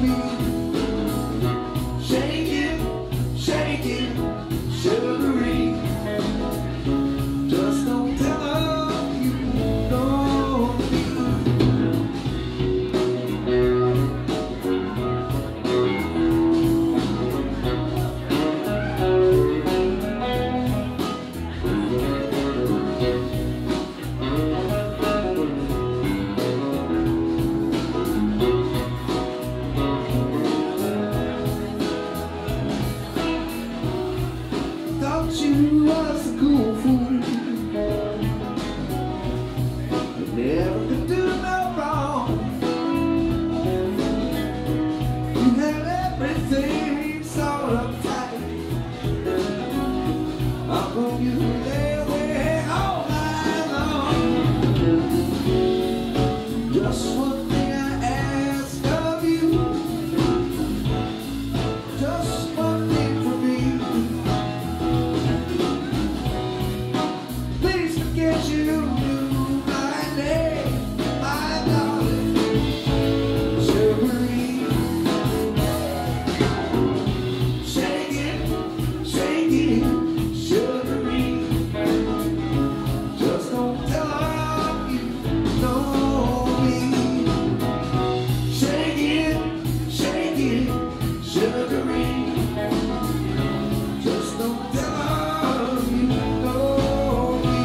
me. Shake it, Sugaree. Just don't tell her you know me. Thought you was a cool fool, you never could do no wrong. You had everything sort of tight. How come you lay awake all night long? Just one thing I ask of you, just one thing for me. Please forget you knew my name, my darling Sugaree. Shake it, Sugaree. Just don't tell her you know me. Shake it, Sugaree. Just don't tell her you know me.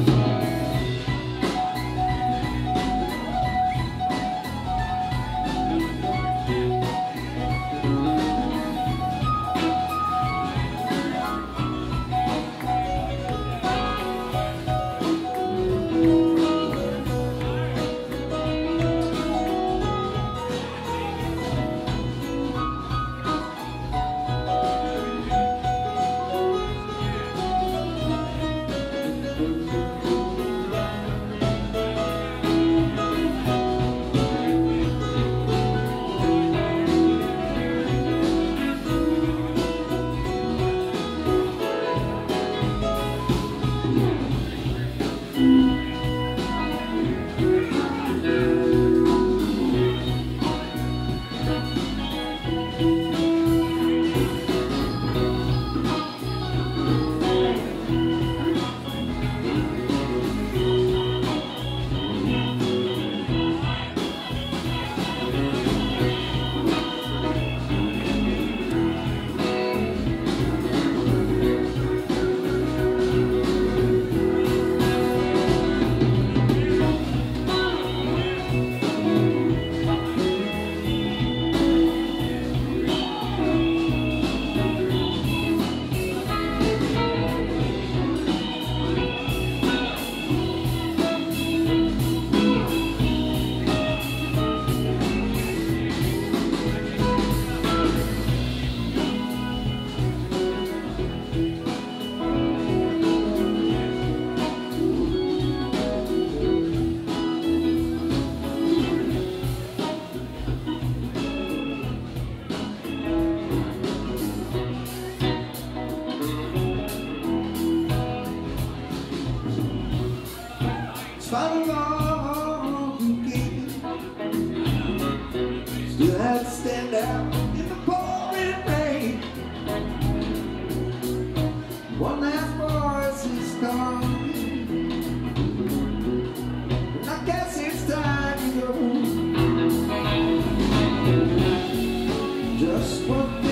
Despite all you gave, still had to stand out in the pouring rain. One last voice is calling, and I guess it's time to go. Just one